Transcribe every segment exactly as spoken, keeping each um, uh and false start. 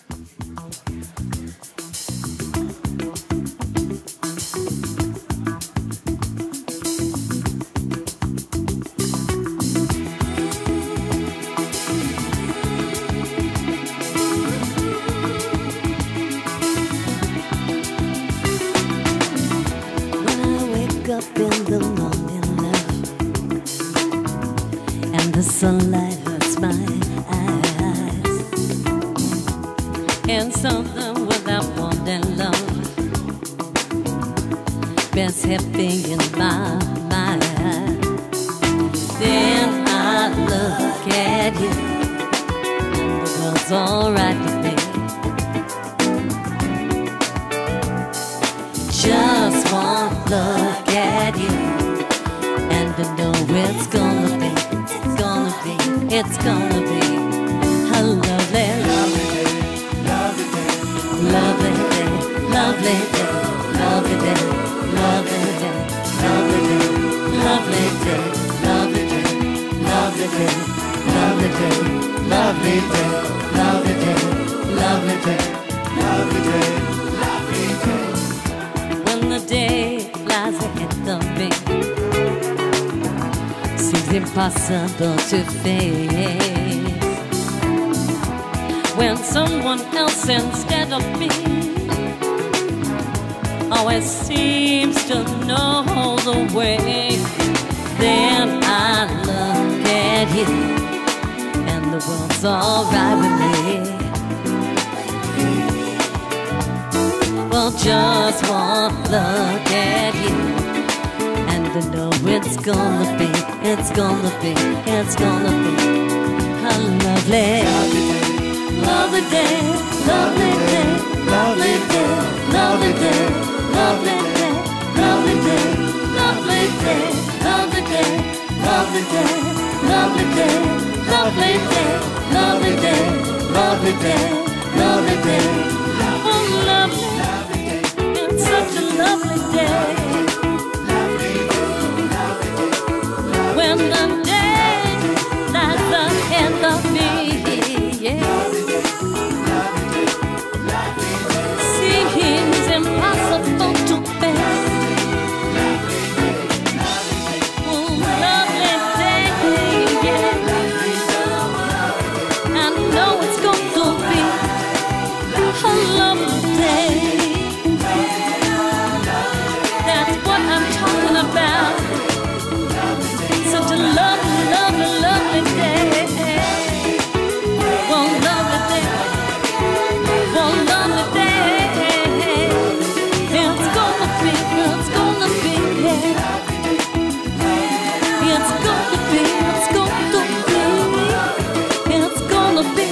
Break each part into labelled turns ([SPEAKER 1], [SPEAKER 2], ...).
[SPEAKER 1] Up in the morning, love, and the sunlight hurts my eyes, and something without wanting love been heavy in my mind. Then I look at you, and the world's alright with me. Just one look at you, and I know it's gonna be, it's gonna be, it's gonna be a lovely, lovely day, lovely day, lovely day, lovely day, lovely day, lovely day, lovely day, lovely day, lovely day, lovely day, lovely day, lovely day, lovely day, lovely day, lovely day, lovely day. When the day lies ahead of me, seems impossible to face. When someone else instead of me always seems to know the way, then I look at you, and the world's alright with me. Well, just one look at you, and I know it's gonna be, it's gonna be, it's gonna be a lovely, lovely day, lovely day, lovely day, lovely day, lovely day, lovely day, lovely day, lovely day, lovely day, lovely day, lovely day, lovely day, lovely day, lovely day, oh lovely. Such a lovely day, when the day lies ahead of me, yeah. Seems impossible to bear. Oh, lovely day, yeah. I know it's going to be a lovely day. Such a lovely, lovely, lovely day. One lovely day. One lovely day. It's gonna be, it's gonna be, yeah. It's gonna be, it's gonna be, it's gonna be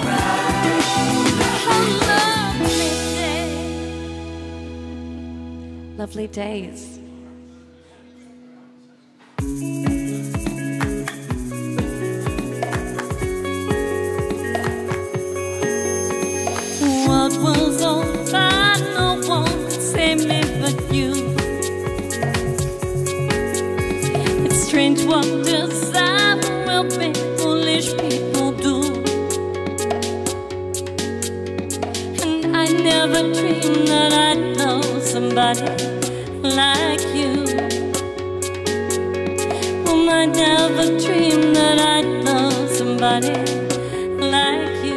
[SPEAKER 1] a lovely day. Lovely days. What was on fire, no one could save me but you. It's strange what desire will make foolish people do. And I never dreamed that I'd know somebody like you. Oh, I never dreamed that I'd know somebody like you.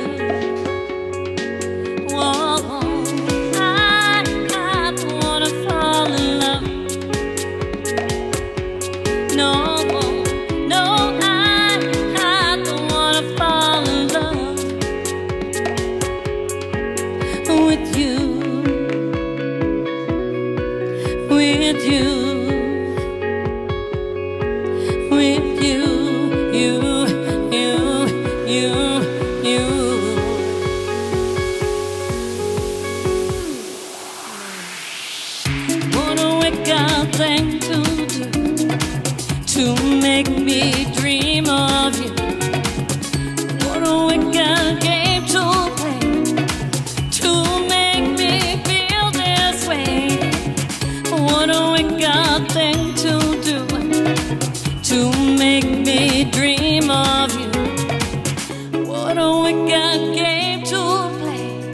[SPEAKER 1] Dream of you. What a wicked game to play.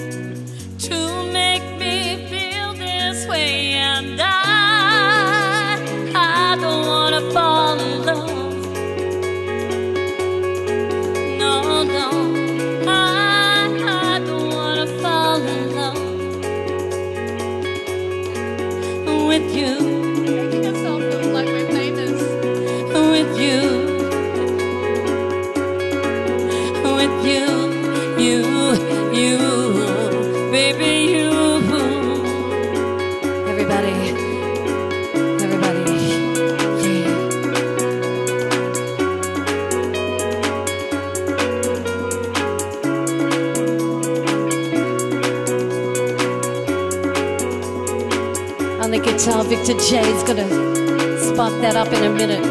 [SPEAKER 1] you,
[SPEAKER 2] Making us all feel like we're famous.
[SPEAKER 1] with you, with you, you, you, baby, you. Everybody, everybody, yeah. On the guitar, Victor J is gonna spark that up in a minute.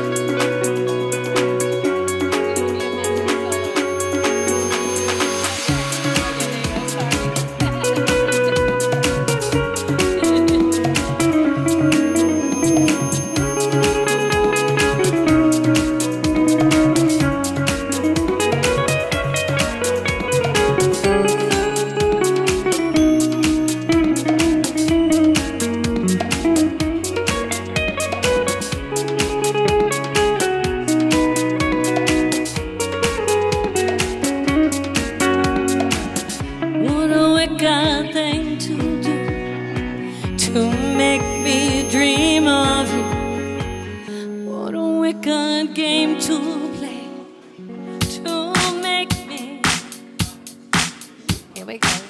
[SPEAKER 1] What a wicked thing to do, to make me dream of you. What a wicked game to play, to make me. Here we go.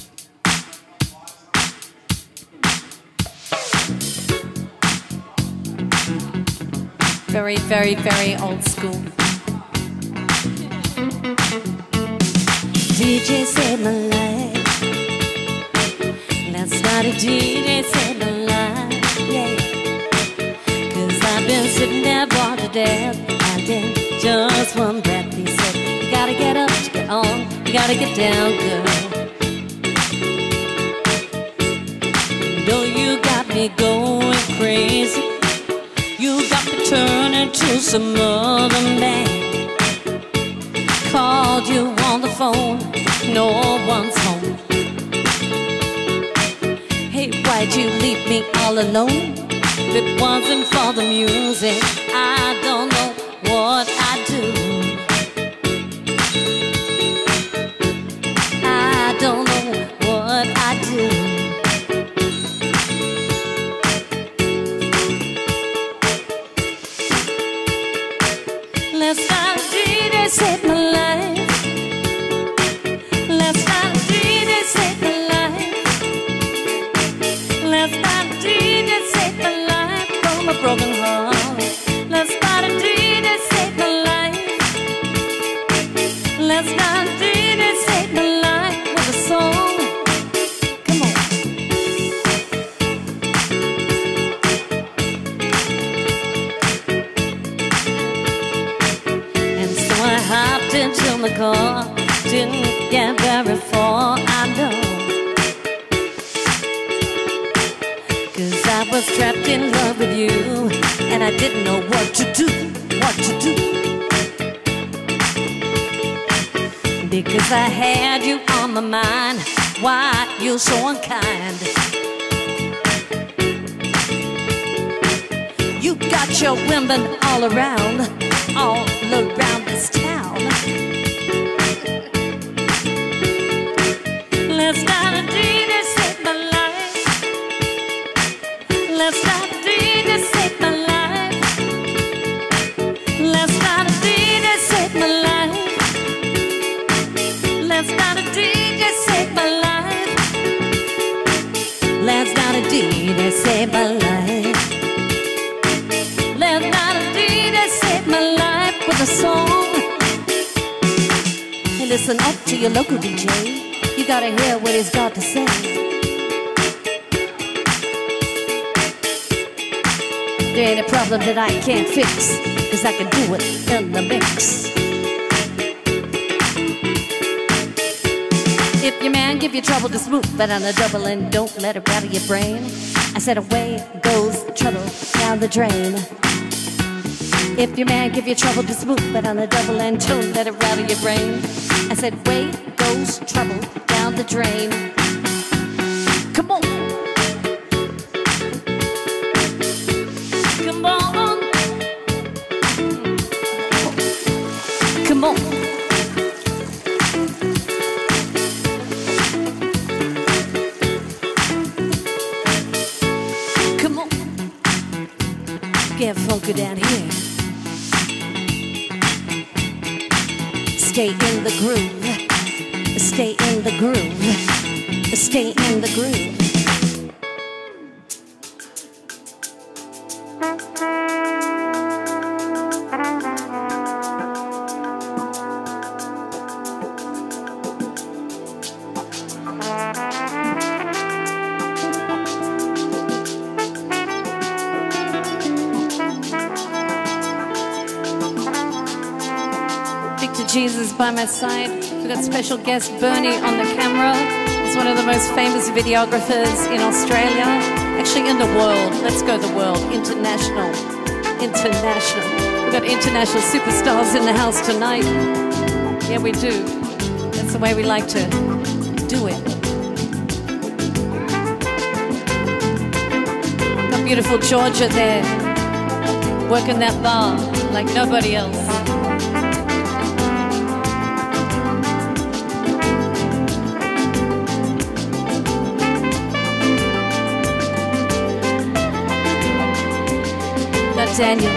[SPEAKER 1] Very, very, very old school. D J saved my life. Let's start a D J saved my life, yeah. Cause I've been sitting there bored to death, and in just one breath he said, you gotta get up to get on, you gotta get down, girl. Though you got me going crazy, you got me turning to some other man. Called you on the phone, no one's home. Hey, why'd you leave me all alone? If it wasn't for the music, I don't know what I'd do. I don't know what I'd do. Let's start a D J save my life. Let's start a D J save my life. Let's start a D J save my life from a broken heart. Let's start a D J save my life. Let's start a D J save my life with a song. Come on. And so I hopped into my car, didn't get very far, I know. Cause I was trapped in love with you, and I didn't know what to do, what to do. Because I had you on my mind, why you so unkind? You got your women all around, all around this town. Let's start a D J save my life. Let's start a D J save my life. Let's start a D J save my life. Let's start a D J save my life. Let's start a D J save my life. Let's start a D J save my life with a song. Hey, listen up to your local D J. You gotta hear what he's got to say. There ain't a problem that I can't fix, cause I can do it in the mix. If your man give you trouble, just move it on the double and don't let it rattle your brain. I said away goes trouble down the drain. If your man give you trouble, just move it on the double and don't let it rattle your brain. I said away goes trouble down the drain. Come on. Come on. Come on. Come on. get funky down here. Stay in the groove. Stay in the groove. Stay in the groove. Jesus by my side. We've got special guest Bernie on the camera. He's one of the most famous videographers in Australia, actually in the world. Let's go the world, international, international. We've got international superstars in the house tonight. Yeah, we do. That's the way we like to do it. Got beautiful Georgia there, working that bar like nobody else. Daniel.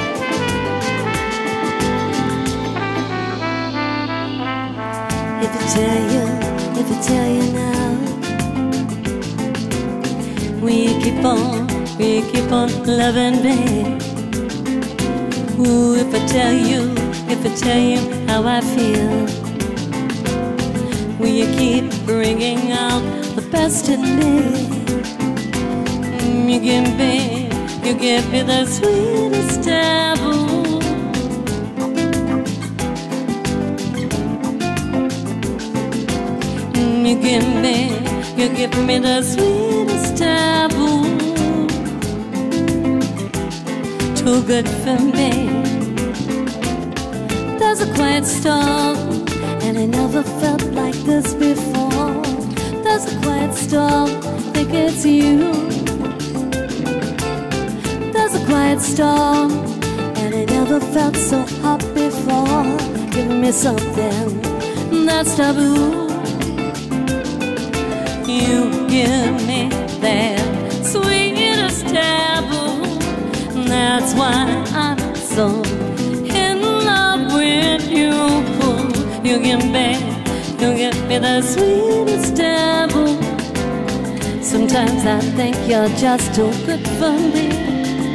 [SPEAKER 1] If I tell you, if I tell you now, we keep on, we keep on loving me. Ooh, if I tell you, if I tell you how I feel, will you keep bringing out the best in me? Mm, you give me. You give me the sweetest taboo. Mm, you give me, you give me the sweetest taboo. Too good for me. There's a quiet storm, and I never felt like this before. There's a quiet storm, think it's you. Quiet storm, and I never felt so hot before. Give me something that's taboo. You give me that sweetest taboo. That's why I'm so in love with you. You give me, you give me the sweetest taboo. Sometimes I think you're just too good for me.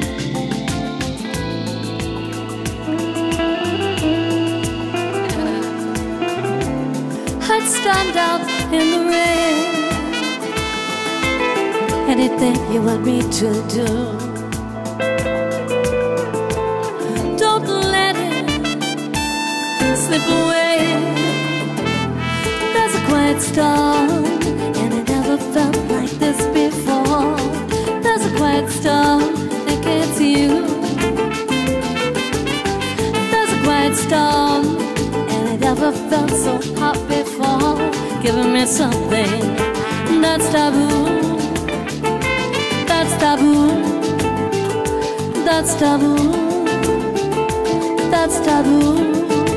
[SPEAKER 1] I'd stand out in the rain. Anything you want me to do, don't let it slip away. There's a quiet storm, and I never felt like this before. There's a quiet storm, think it's you. There's a quiet storm, never felt so hot before. Giving me something that's taboo. That's taboo. That's taboo. That's taboo.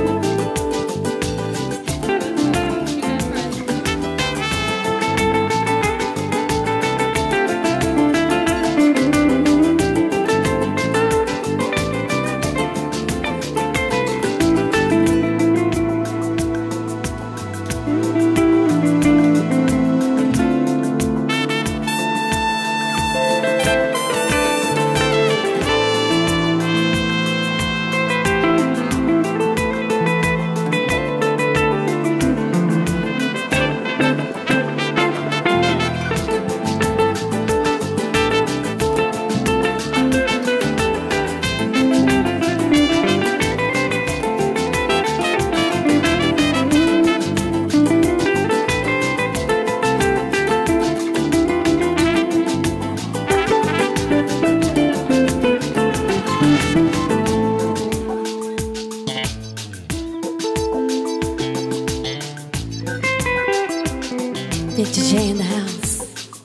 [SPEAKER 1] Victor J in the house.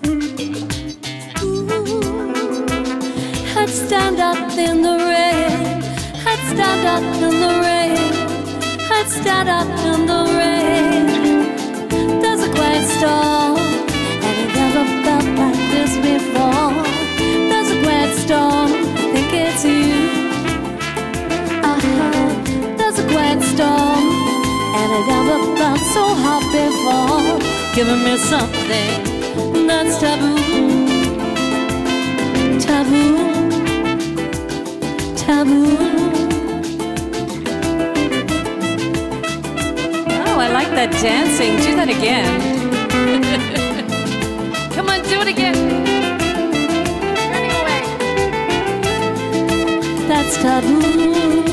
[SPEAKER 1] Ooh, I'd stand up in the rain. I'd stand up in the rain. I'd stand up in the rain. There's a quiet storm, and I never felt like this before. There's a quiet storm, think it's you. giving me something that's taboo, taboo, taboo. Oh, I like that dancing. Do that again. Come on, do it again.
[SPEAKER 2] Running away.
[SPEAKER 1] That's taboo.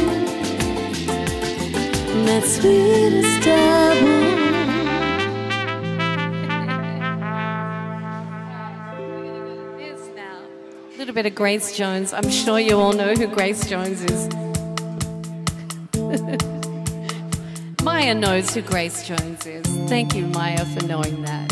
[SPEAKER 1] That sweetest taboo. A little bit of Grace Jones. I'm sure you all know who Grace Jones is. Maya knows who Grace Jones is. Thank you, Maya, for knowing that.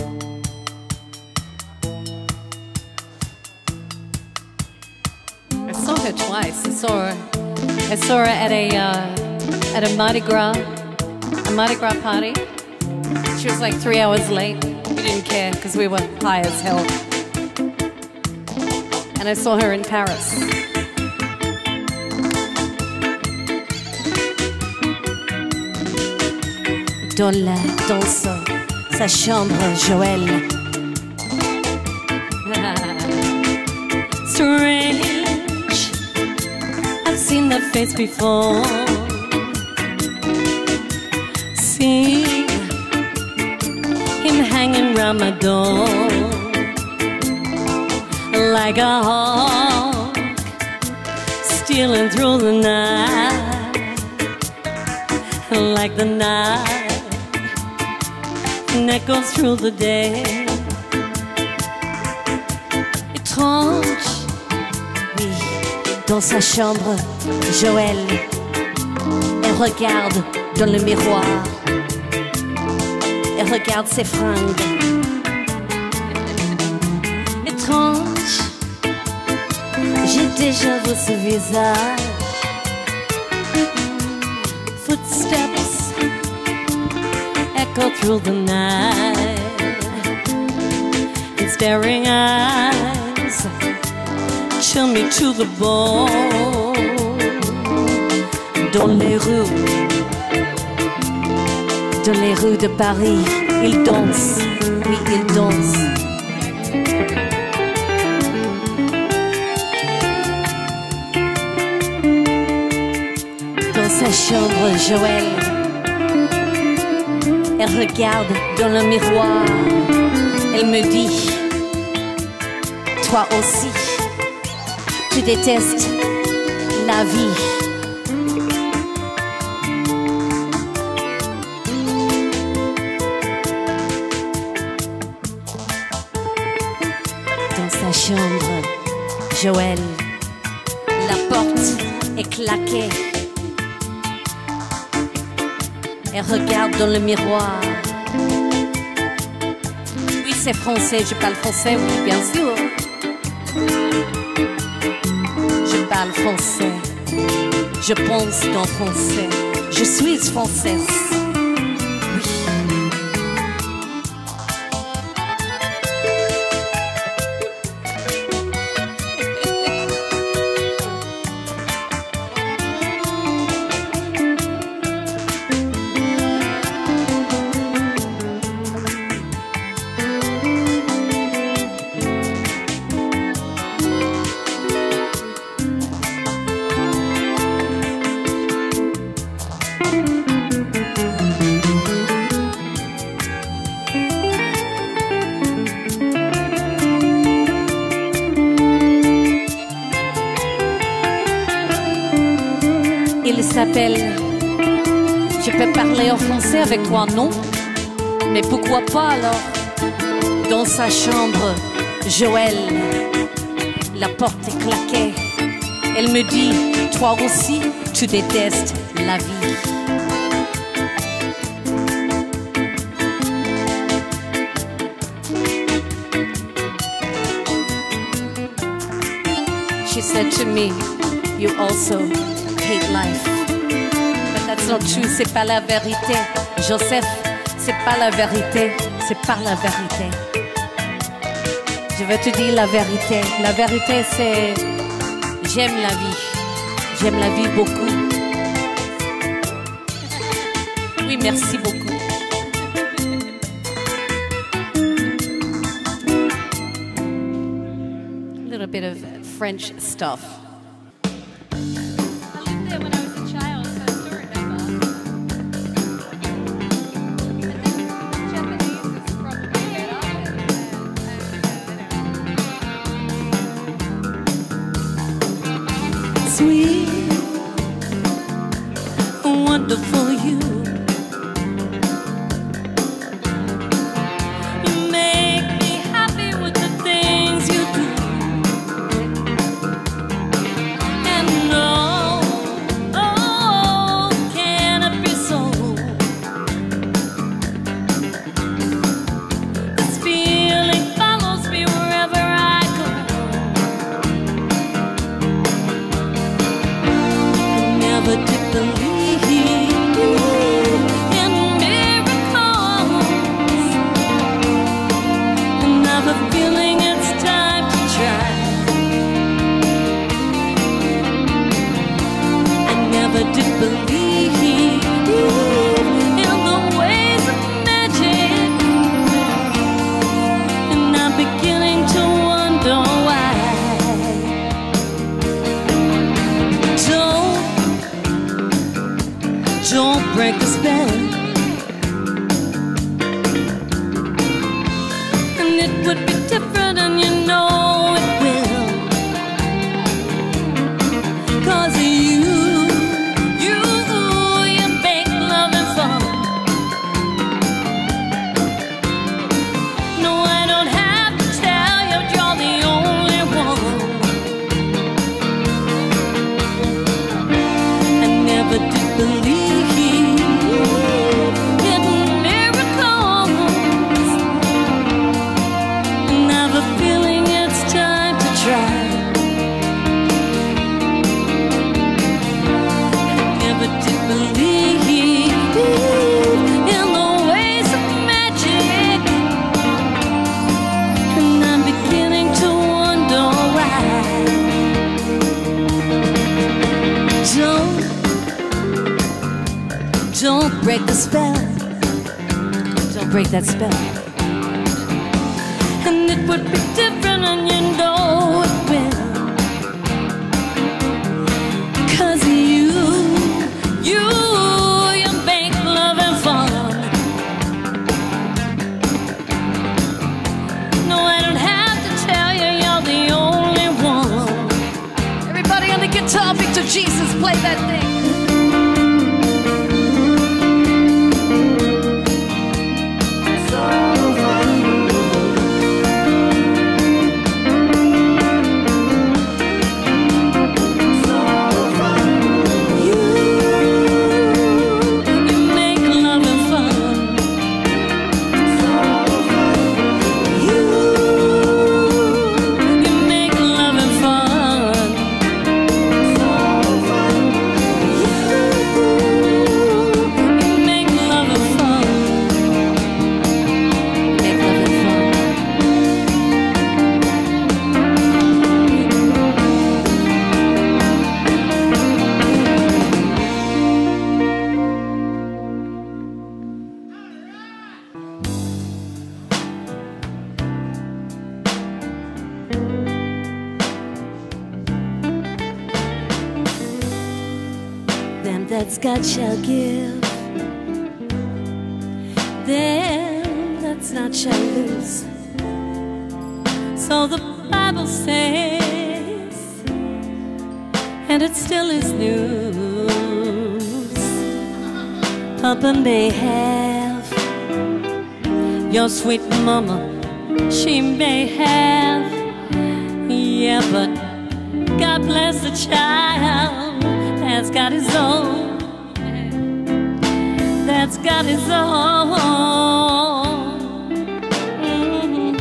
[SPEAKER 1] I saw her twice. I saw her. I saw her at a uh, at a Mardi Gras, a Mardi Gras party. She was like three hours late. We didn't care because we were high as hell. And I saw her in Paris. Dans la danse, sa chambre, Joël. Strange, I've seen that face before. See him hanging round my door like a hawk stealing through the night, like the night that goes through the day. Étrange, oui, dans sa chambre, Joël, elle regarde dans le miroir, elle regarde ses fringues. Étrange, j'ai déjà vu ce visage. Footsteps echo through the night, and staring eyes chill me to the bone. Dans les rues, dans les rues de Paris, il danse, oui, il danse. Dans sa chambre, Joël, elle regarde dans le miroir, elle me dit, toi aussi, tu détestes la vie. Dans sa chambre, Joël, la porte est claquée. Elle regarde dans le miroir. Oui, c'est français, je parle français, oui, bien sûr. Je parle français, je pense dans français, je suis française. Il s'appelle Je peux parler en français avec toi, non? Mais pourquoi pas alors? Dans sa chambre, Joël, la porte est claquée. Elle me dit, toi aussi, tu détestes la vie. She said to me, you also hate life. But that's not true, c'est pas la vérité. Joseph, c'est pas la vérité, c'est pas la vérité. Je vais te dire la vérité. La vérité, c'est j'aime la vie. J'aime la vie beaucoup. Oui, merci beaucoup.
[SPEAKER 3] bit of French stuff.
[SPEAKER 2] I lived there when I was a child, so I still remember. I think Japanese is probably better.
[SPEAKER 1] Sweet, wonderful you. You make me happy with the things you do. And oh, oh, can it be so? This feeling follows me wherever I go. I never did believe in miracles. And I have a feeling it's time to try. I never did believe in the ways of magic, and I'm beginning to wonder why. Don't, don't break the spell. And it would be different, and you know it will. 'Cause you, you, you make love and fun. No, I don't have to tell you, you're the only one. I never did believe in miracles, and I have a feeling it's time to try. I never did believe in the ways of magic, and I'm beginning to wonder why. Don't, don't break the spell. Don't break that spell. And it would be different, and you know it will. 'Cause you, you, you make love and fun. No, I don't have to tell you, you're the only one.
[SPEAKER 3] Everybody on the guitar, Victor Jesus, play that thing.
[SPEAKER 1] You, you make love and fun. You, you make love and fun. Them that's got shall give, them that's not shall lose. So the Bible says, and it still is news. Papa may have your sweet mama, she may have, yeah, but God bless the child that's got his own, that's got his own. Mhm.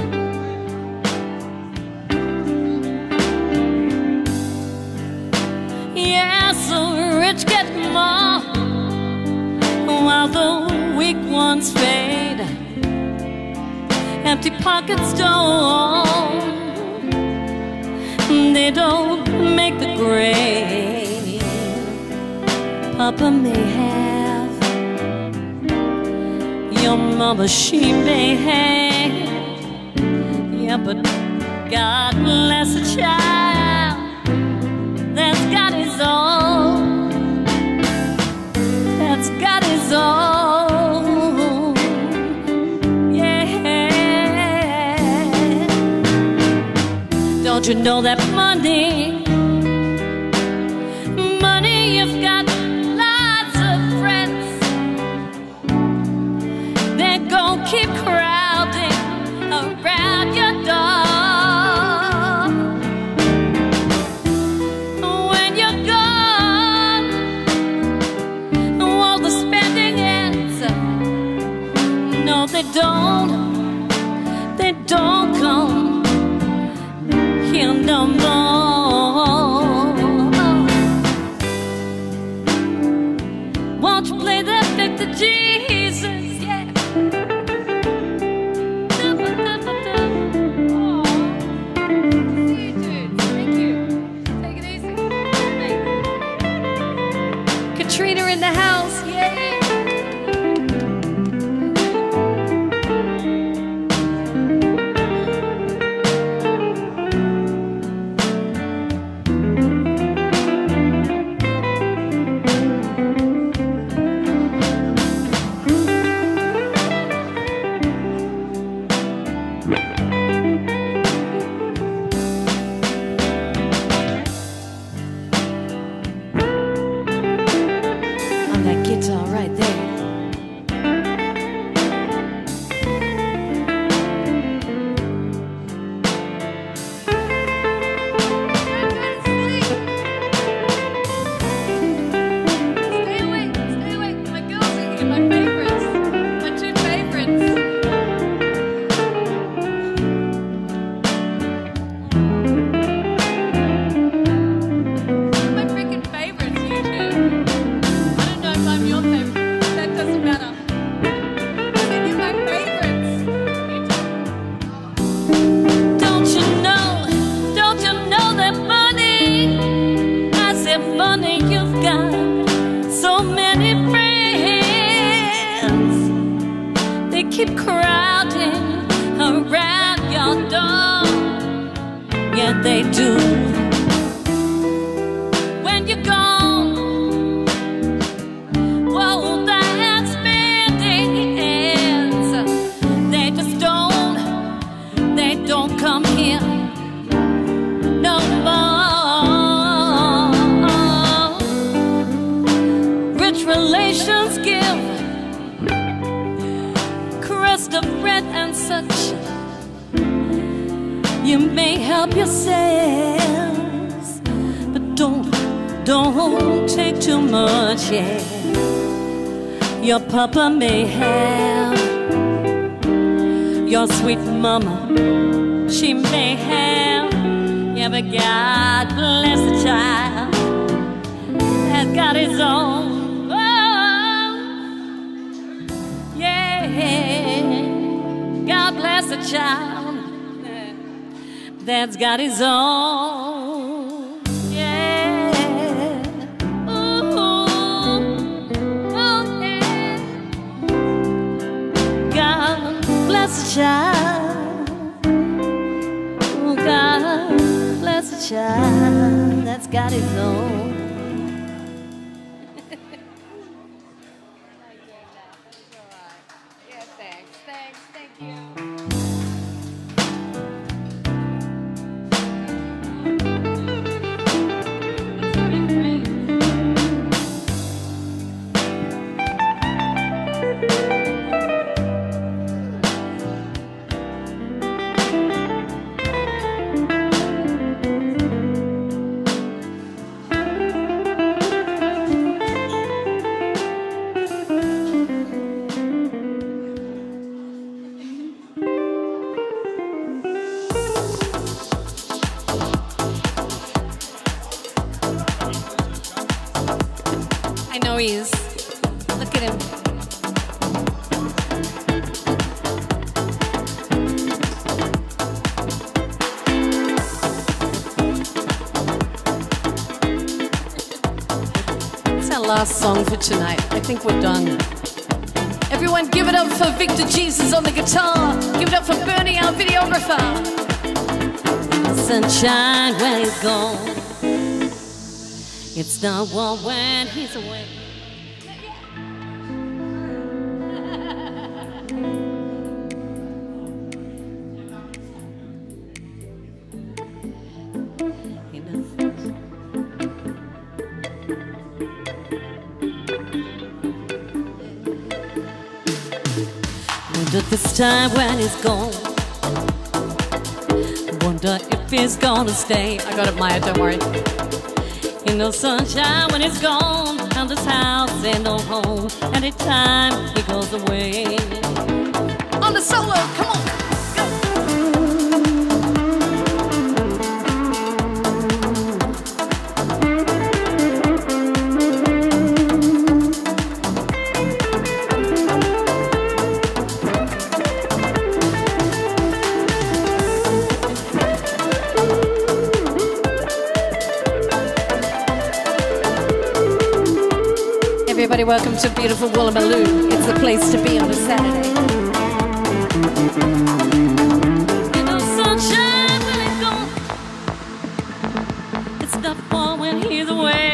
[SPEAKER 1] Yeah, so rich get more while the weak ones fade. Empty pockets don't, they don't make the grade. Papa may have, your mama, she may have, yeah, but God bless bless a child that's got his own, that's got his own, yeah. Don't you know that money, money, you've got lots of friends, they're gonna keep crowding around your door. When you're gone, all the spending ends. No, they don't, they don't come here no more. Won't you play that Victor Jesus, yeah.
[SPEAKER 3] Katrina in the house, yeah. On that guitar right there.
[SPEAKER 2] Stay awake, stay awake. My girls are here, my favorites, my two favorites. My freaking favorites, you two. I don't know if I'm your favorite. That doesn't matter. I think you're my favorites. You two.
[SPEAKER 1] Don't you know, don't you know that money, I said money, you've got so many friends, they keep crowding around your door, yeah they do. When you're gone, whoa, that spending ends. They just don't, they don't come here no more. Rich relations give crust of bread and such. You may help yourselves, but don't, don't take too much, yeah. Your papa may have, your sweet mama, she may have, yeah, but God bless the child that's got his own, oh, yeah. God bless the child that's got his own, yeah. Ooh, oh yeah. God bless the child. Oh, God bless the child that's got his own.
[SPEAKER 2] Yeah, thanks, thanks, thank you.
[SPEAKER 3] I know he is. Look at him. It's our last song for tonight. I think we're done. Everyone give it up for Victor Jesus on the guitar. Give it up for Bernie, our videographer.
[SPEAKER 1] sunshine when he's gone. It's not warm when he's away. Wonder this time when he's gone. Wonder if he's gonna stay.
[SPEAKER 3] I got it, Maya, don't worry.
[SPEAKER 1] Ain't no sunshine when he's gone, and this house ain't no home anytime he goes away.
[SPEAKER 3] On the solo, come on, go! Everybody, welcome to beautiful Woolloomooloo. It's the place to be on a Saturday.
[SPEAKER 1] Ain't no sunshine when he's gone. It's not warm when he's away.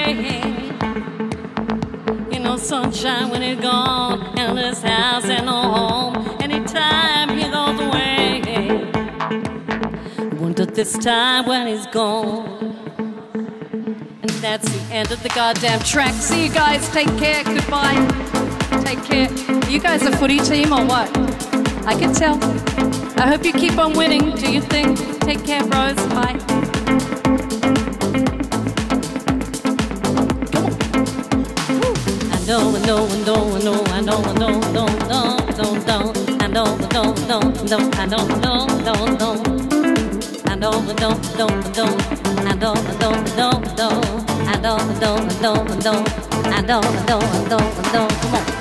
[SPEAKER 1] Ain't no sunshine when he's gone, and this house ain't no home anytime he goes away. Wonder this time when he's gone.
[SPEAKER 3] That's the end of the goddamn track. See you guys. Take care. Goodbye. Take care. Are you guys a footy team or what? I can tell. I hope you keep on winning. Do you think? Take care, bros. Bye.
[SPEAKER 1] I know, I know, I know, I know, I know, I know, know, know, know, know. I know, I know, know, know, I know, know, know, know. I know, I know, know, know. I know, I know, know, know. I know, I know, know, know. I know, I know, know, know. Come on.